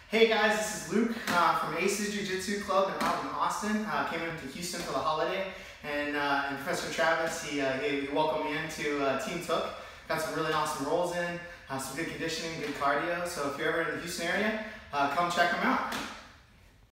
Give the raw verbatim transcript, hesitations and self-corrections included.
Hey guys, this is Luke uh, from Aces Jiu-jitsu Club out in Austin. Uh, came into Houston for the holiday, and, uh, and Professor Travis, he, uh, he, he welcomed me into uh, Team Tooke. Got some really awesome rolls in, uh, some good conditioning, good cardio. So if you're ever in the Houston area, uh, come check them out.